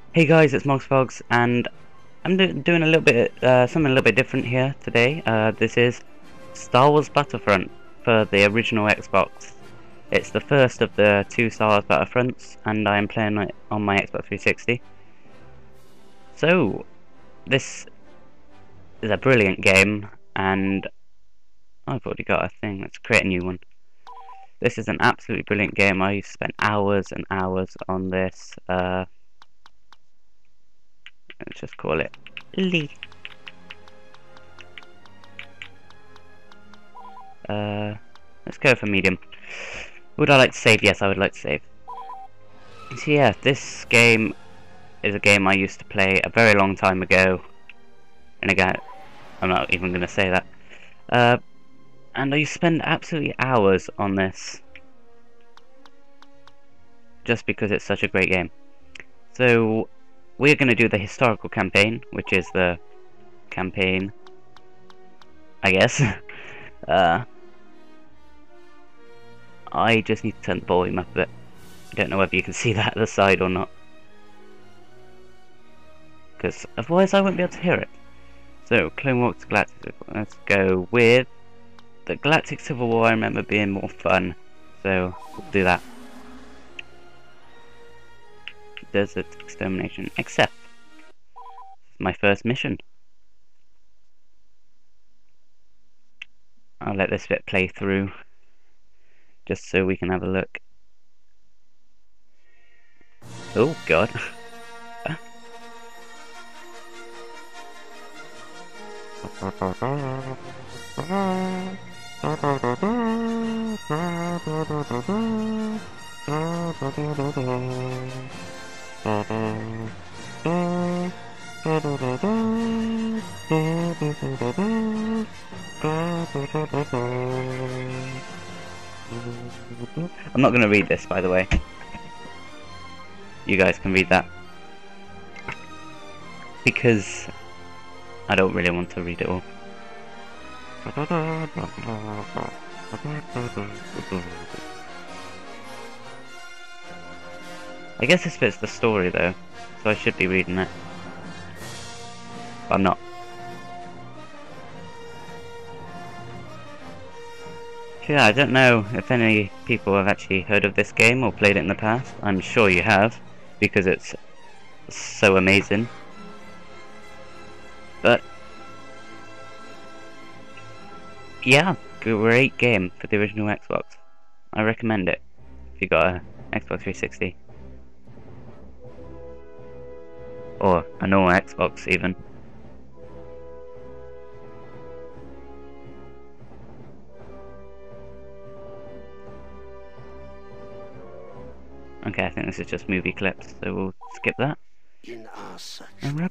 Hey guys, it's MogsFogs, and I'm doing a little bit, something a little bit different here today. This is Star Wars Battlefront for the original Xbox. It's the first of the two Star Wars Battlefronts, and I'm playing it on my Xbox 360. So, this is a brilliant game, and I've already got a thing. Let's create a new one. This is an absolutely brilliant game. I spent hours and hours on this. Let's just call it Lee. Let's go for medium. Would I like to save? Yes, I would like to save. So yeah, this game is a game I used to play a very long time ago. And again, I'm not even going to say that. And I used to spend absolutely hours on this. Just because it's such a great game. So, we're going to do the historical campaign, which is the campaign, I guess. I just need to turn the volume up a bit. I don't know whether you can see that at the side or not, because otherwise I won't be able to hear it. So, Clone Wars Galactic, let's go with the Galactic Civil War. I remember being more fun, so we'll do that. Desert Extermination, except my first mission. I'll let this bit play through, just so we can have a look. Oh god. I'm not going to read this, by the way. You guys can read that. Because I don't really want to read it all. I guess this fits the story though, so I should be reading it. But I'm not. Yeah, I don't know if any people have actually heard of this game or played it in the past. I'm sure you have, because it's so amazing. But yeah, great game for the original Xbox. I recommend it if you got a Xbox 360. Or a normal Xbox even. Okay, I think this is just movie clips, so we'll skip that. Wipe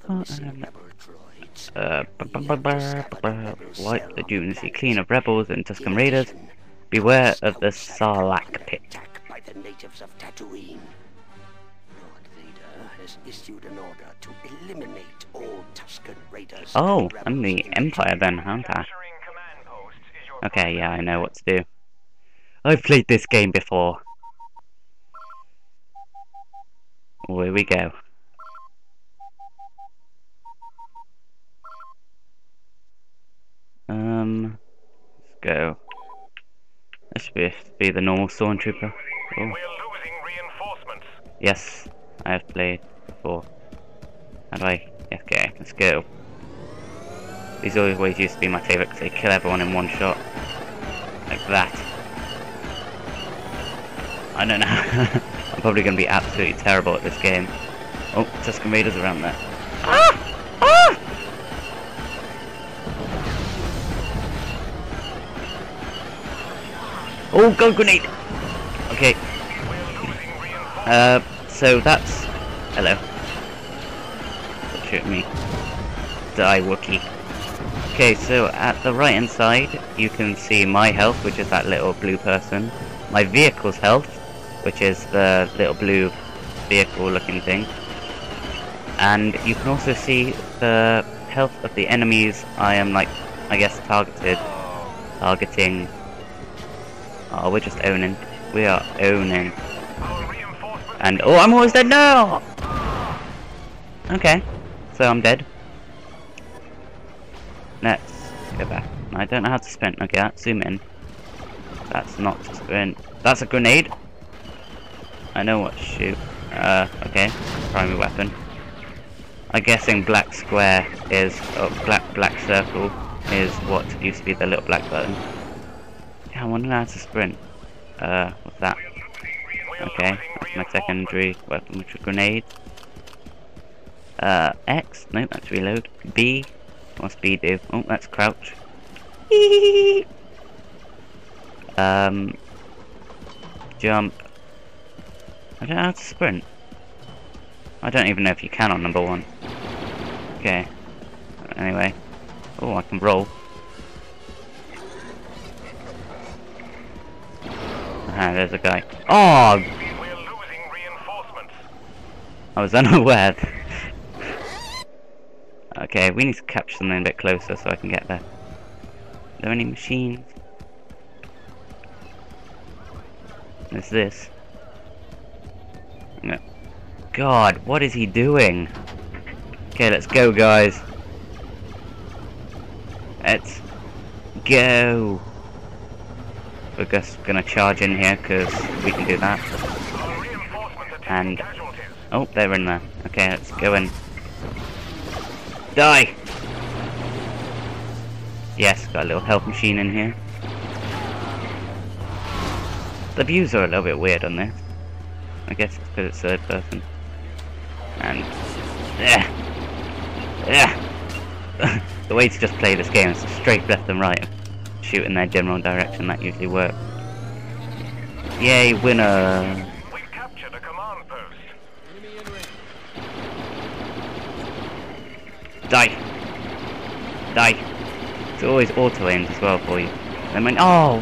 the dunes, clean of rebels and Tusken Raiders. Beware of the Sarlacc pit. By the natives of Tatooine. Lord Vader has issued an order to eliminate all Tusken Raiders. Oh, I'm the Empire then, aren't I? Okay, yeah, I know what to do. I've played this game before. Oh, here we go. Let's go. This should be the normal Stormtrooper. Oh. We're losing reinforcements. Yes, I have played before. How do I? Okay, let's go. These always used to be my favourite because they kill everyone in one shot. Like that. I don't know. I'm probably going to be absolutely terrible at this game. Oh, Tusken Raiders around there. Ah! Ah! Oh, go grenade! Okay. So that's... Hello. Don't shoot me. Die, Wookiee. Okay, so at the right hand side, you can see my health, which is that little blue person. My vehicle's health, which is the little blue vehicle looking thing. And you can also see the health of the enemies I am, like, I guess targeting. Oh, we're just owning. We are owning. And oh, I'm almost dead now! Okay, so I'm dead. Let's go back. I don't know how to sprint. Okay, let's zoom in. That's not to sprint. That's a grenade. I know what to shoot. Okay, primary weapon. I'm guessing black square is, black circle is what used to be the little black button. Yeah, I wonder how to sprint. What's that? Okay, that's my secondary weapon, which is grenade. X? No, that's reload. B? What's B do? Oh, that's crouch. Jump. I don't know how to sprint. I don't even know if you can on number 1. Okay. Anyway. Oh, I can roll. Ah, there's a guy. Oh! We're losing reinforcements. I was unaware. Okay, we need to capture something a bit closer so I can get there. Are there any machines? There's this. No. God, what is he doing? Okay, let's go, guys. Let's go. We're just gonna charge in here because we can do that. Our reinforcements are taking And casualties. oh, they're in there. Okay, let's go in. Die! Yes, got a little health machine in here. The views are a little bit weird on this. I guess it's because it's third person. And the way to just play this game is straight left and right. Shoot in their general direction, that usually works. Yay, winner! We've captured a command post. Die! Die! It's always auto aimed as well for you. I mean, oh!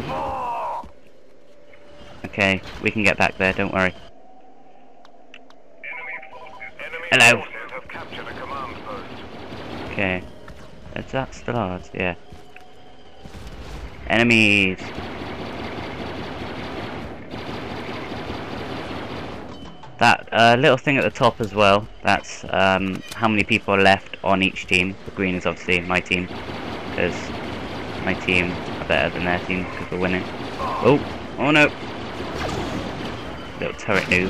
Okay, we can get back there, don't worry. Enemy Hello. forces have captured a command post. Okay. Is that still ours? Yeah. Enemies! That little thing at the top as well, that's how many people are left on each team. The green is obviously my team, because my team are better than their team because we're winning. Oh! Oh no! Little turret noob.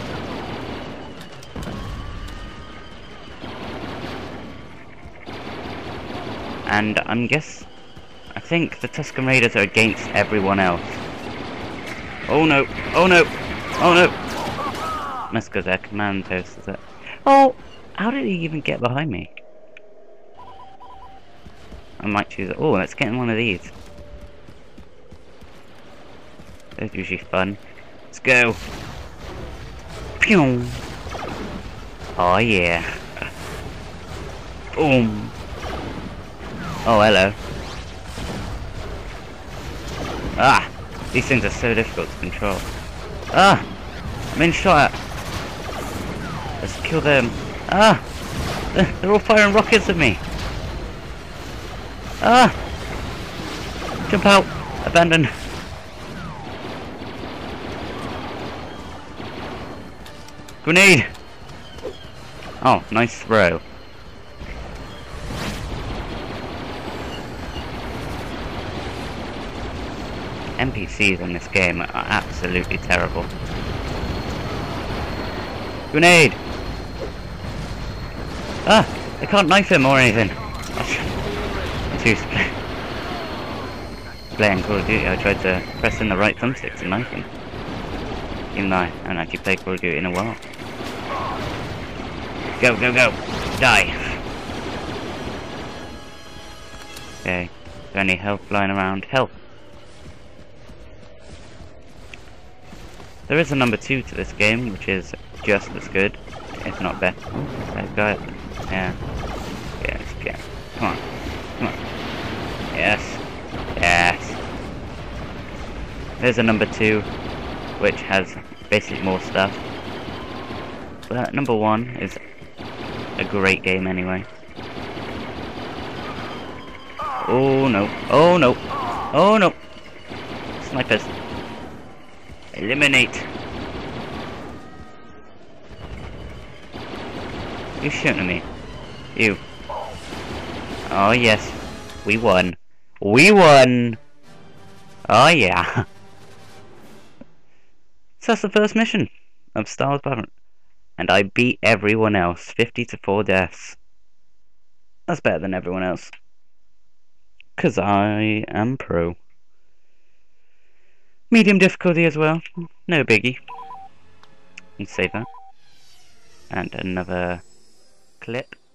And I think the Tusken Raiders are against everyone else. Oh no! Oh no! Oh no! Must go their command post, is it? Oh! How did he even get behind me? I might choose it. Oh, let's get in one of these. Those are usually fun. Let's go! Pew! Oh yeah! Boom! Oh, hello. Ah! These things are so difficult to control. Ah! I'm being shot at. Let's kill them. Ah! They're all firing rockets at me. Ah! Jump out! Abandon! Grenade! Oh, nice throw. NPCs in this game are absolutely terrible. Grenade! Ah! I can't knife him or anything. I'm too playing Call of Duty. I tried to press in the right thumbstick to knife him. Even though I haven't actually played Call of Duty in a while. Go, go, go! Die! Okay. Is there any health lying around? Health! There is a number 2 to this game, which is just as good, if not better. That guy. Yeah. Yeah, let's get. Come on. Come on. Yes. Yes. There's a number 2, which has basically more stuff. But number 1 is a great game anyway. Oh no. Oh no. Oh no. Snipers. Eliminate. You're shooting at me. You. Oh yes. We won. We won! Oh yeah. So that's the first mission of Star Wars Battlefront. And I beat everyone else. 50 to 4 deaths. That's better than everyone else. Because I am pro. Medium difficulty as well. No biggie. Let's save that. And another clip.